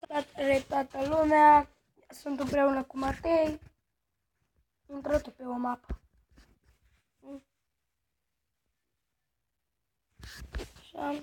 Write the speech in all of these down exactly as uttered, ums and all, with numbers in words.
Salutare toată lumea, sunt împreună cu Matei. Intră tu pe o mapă. Așa.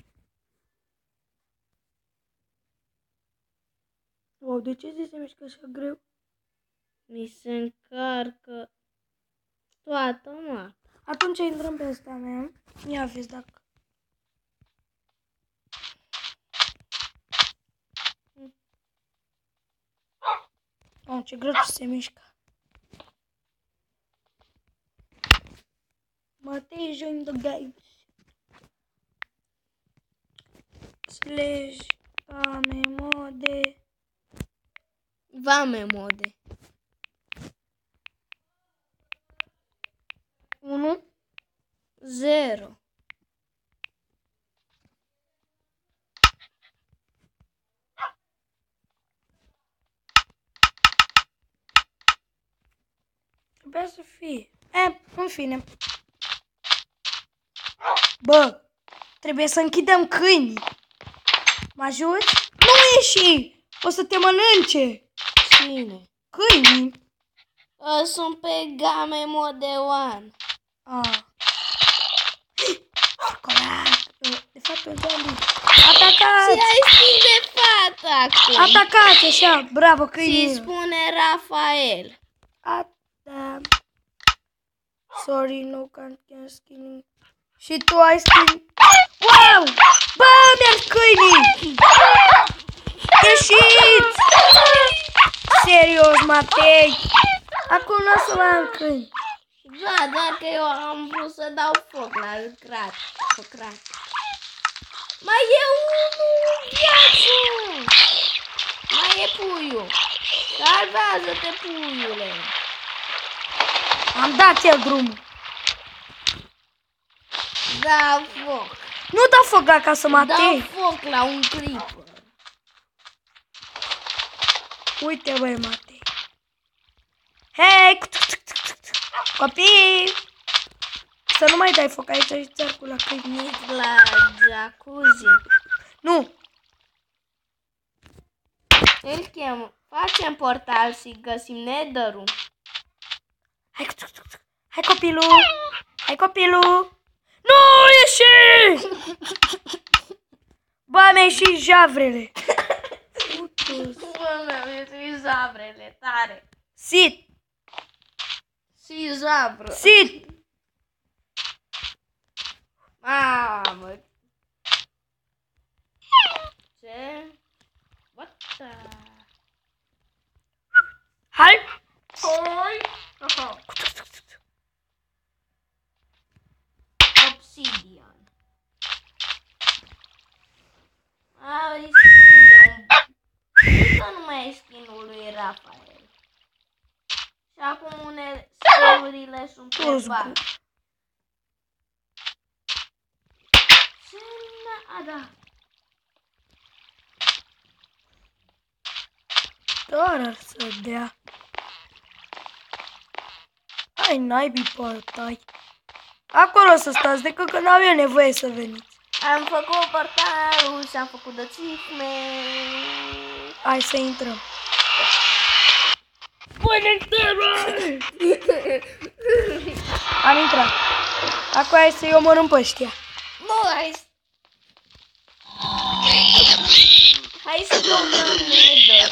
Wow, de ce zi se mișcă așa greu? Mi se încarcă toată mapa. Atunci intrăm pe ăsta mea. Ia vezi dacă... Oh, ce greu se mișcă. Matei join the game. Slash Vame mode. Vame mode. unu Zero. Trebuia să fie. E, în fine. Bă, trebuie să închidem câinii. Mă ajuți? Nu ieși! O să te mănânce. Cine? Câinii. Uh, sunt pe game mode one. Ah. De fapt, un zombie. Atacați! Ce-ai spus de fată acum? Atacați, așa, bravo, câinii. Și spune Rafael. A, da. Sorry, no can't get skinny. Și tu ai skin. Wow! Bă, mi-ar câinii! Ieșiți! Serios, Matei! Acum nu o să mai am câini. Da, doar că eu am vrut să dau foc la crat. Pe crat. Mai e unul viață! Mai e puiul. Salvează-te, puiule! Am dat el drumul. Da foc. Nu da foc la casă, Matei. Dau foc la un creeper. Uite, băi, Matei. Hei! Copii! Să nu mai dai foc aici și țărcul la câini. Nici la jacuzzi. Nu! Îl chem. Facem portal și găsim nether-ul. Hai, hai copilul! Hai copilul! Nu ieși! Bă, mi-a ieșit javrele. Bă, mi-am ieșit zabrele tare. Sit! Și zabră. Sit! Mamă. Ce? What the... Hai! Hai! Obsidian. A, îi schimbe un... Uite, nu mai e skin-ul lui Rafael. Și acum unele skin-urile sunt pe bani. Ce n-a... A, da. Doar ar să dea. Hai, naibii portai. Acolo să stați, decât că n-am eu nevoie să veniți. Am făcut portalul și am făcut de cifme. Hai să intrăm. Am intrat. Acum hai să-i omorâm pe ăștia. Nu, hai să... Hai să căutăm nether.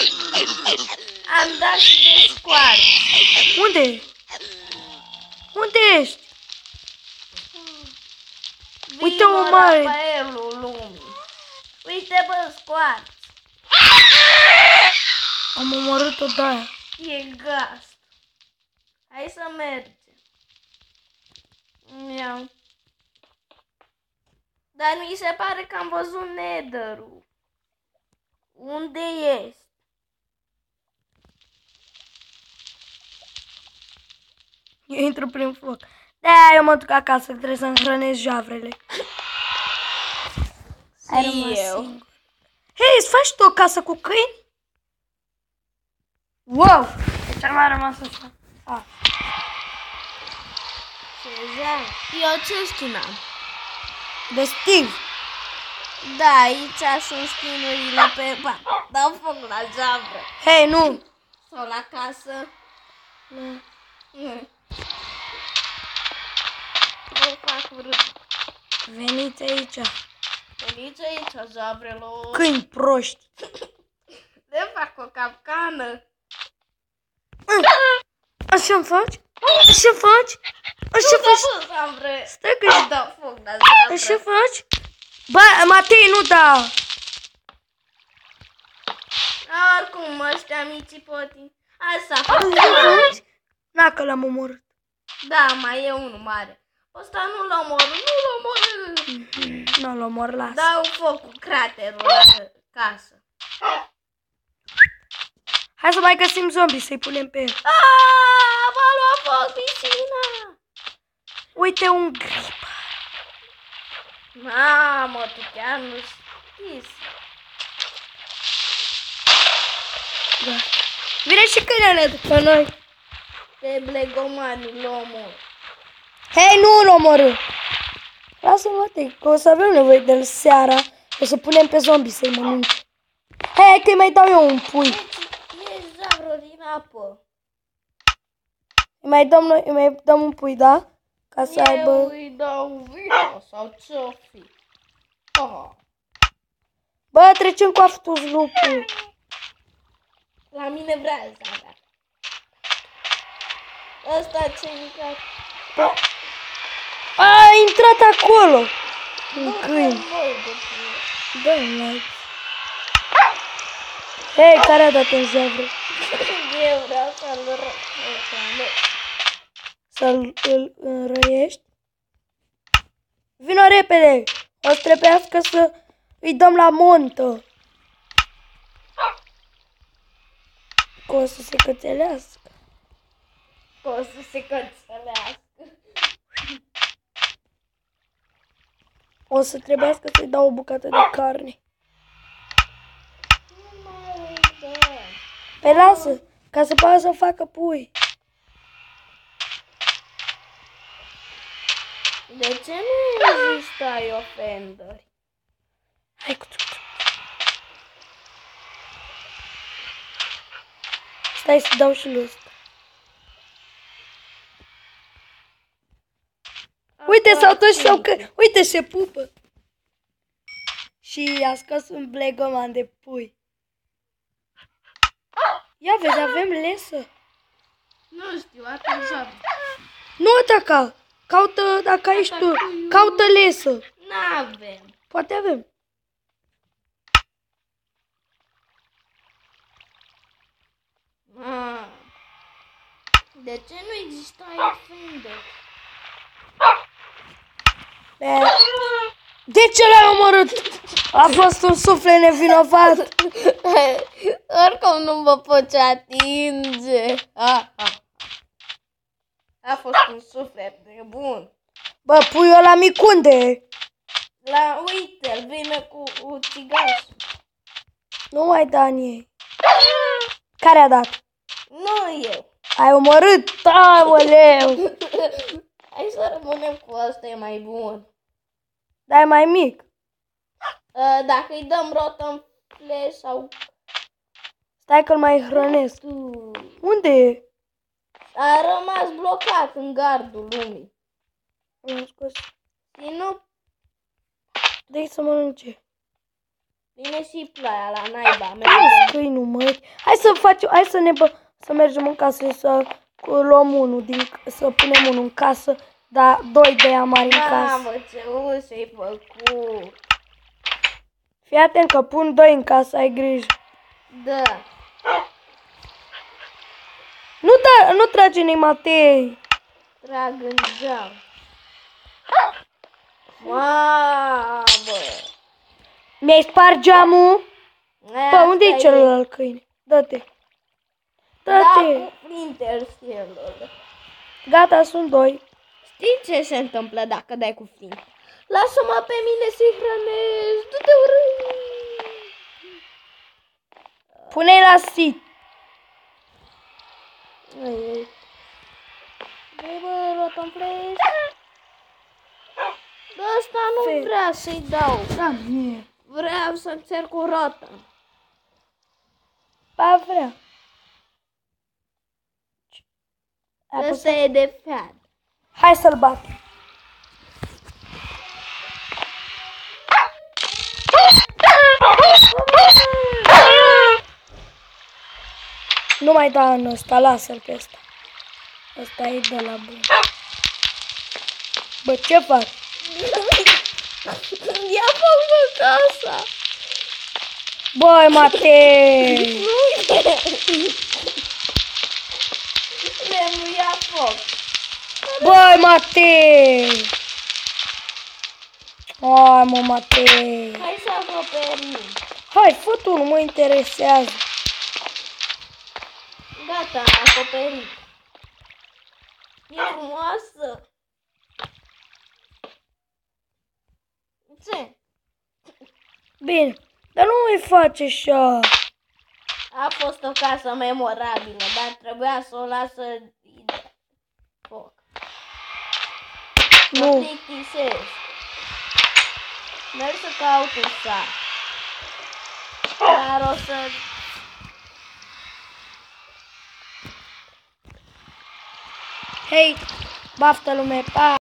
Am dat și de scoarță. Unde? Unde ești? Uite o mare. Rafaelul lumii. Uite, bă, scoarță. Am omorât-o de aia. E gaz. Hai să mergem. Miau. Dar mi se pare că am văzut nether-ul. Unde ești? Eu intru prin foc. De-aia eu mă duc acasă, că trebuie să-mi hrănesc javrele. Ai rămas singur. Hei, îți faci tu o casă cu câini? Wow! Deci am mai rămas așa. Ah. Ce zi? Eu ce skin am? De Steve. Da, aici sunt skin-urile pe bani. Dau foc la jabră. Hei, nu! Sau la casă. Nu. Nu. Vă fac urât. Veniți aici. Veniți aici, jabrelor. Câini proști. Le fac o capcană. Așa-mi faci? Așa faci? Așa faci? Nu am vrea. Stai că... Dau foc la jabră. Așa faci? Ba, Matei, nu da! Oricum, ăștia mici poti. Asta fac. Faci? Na, că l-am omorât. Da, mai e unul mare. Ăsta nu-l omor, nu-l omor. Nu l omor, las. Dau foc cu craterul la casă. Hai să mai găsim zombie, să-i punem pe el. Aaaa, m-a luat foc piscina. Uite un grip. Mamă, tu chiar nu știi. Da. Vine și câinele după noi. Pe blegomani, omor. Hei, nu-l omorâ. Lasă-l, Matei, că o să avem nevoie de el seara. O să punem pe zombie să-i mănânce. Hei, hai că-i mai dau eu un pui. E jabră din apă. Îi mai dăm, noi, îi mai dăm un pui, da? Ca să aibă... Eu îi dau vino sau ce-o fi. Oh. Bă, trecem cu aftus lupul. La mine vrea să avea. Ăsta ce-i mâncat. Bă. A intrat acolo. Un câine. Dă like. Hei, care a dat în javră? Eu vreau să-l rămân. Să-l înrăiești? Vino repede! O să trebuiască să îi dăm la montă. Că o să se cățelească. O să se cățălească. O să trebuiască să-i dau o bucată de carne. Nu mai dă. Pe lasă, ca să poată să facă pui. De ce nu există ai ofendări? Hai cu Stai să dau și lui ăsta. Uite, s-au toți și s-au că... Uite, se pupă. Și a scos un blegoman de pui. Ia vezi, avem lesă. Nu știu, atunci. Nu ataca. Caută, dacă ești tu, caută lesă. N-avem. Poate avem. Ah. De ce nu există ai ofendări? De ce l-ai omorât? A fost un suflet nevinovat. Oricum nu mă poți atinge. Ah, ah. A fost un suflet nebun. Bă, puiul ăla mic unde? La, uite-l, vine cu ucigașul. Nu mai da în ei. Care a dat? Nu eu. Ai omorât? Aoleu! Hai să rămânem cu ăsta, e mai bun. Dar e mai mic. Uh, dacă îi dăm rotă flash sau... Stai că-l mai hrănesc. Tu... Unde e? A rămas blocat în gardul lumii. L-am scos. Și nu Dă-i să mănânce. vine și ploaia la naiba. Hai, Mergem. câinul, măi. Hai să facem, hai să ne bă, să mergem în casă și să luăm unul din, să punem unul în casă, dar doi de ea mari în casă. Mamă, ce ușă ai făcut. Fii atent că pun doi în casă, ai grijă. Da. Nu, da, nu trage-ne, Matei. Trag în geam. Mamă. Mi-ai spart geamul? Bă, unde e celălalt câine? Dă-te. Da, Dă-te. cu Splinter Cell. Gata, sunt doi. Știi ce se întâmplă dacă dai cu flint? Lasă-mă pe mine să-i hrănesc. Du-te urât. Pune-i la sit. Ai, ai. Bă, rotom flash. Ăsta nu Fe- vrea să-i dau. Da, mie. Vreau să încerc cu rotă. Ba vrea. Ăsta e de fiat. Hai să-l batem. Nu mai da în ăsta, lasă-l pe ăsta. Ăsta e de la bun. Bă, ce fac? Ia făcut casa. Băi, Matei! Nu e. Nu ia foc. Băi, Matei! Hai, mă, Matei! Hai să acoperim. Hai, fă tu, nu mă interesează. Gata, am acoperit. E frumoasă. Ce? Bine, dar nu mai face așa. A fost o casă memorabilă, dar trebuia să o lasă de foc. Mă Nu. plictisesc. Merg să caut un sac. Dar o să... Hei, baftă lume, pa!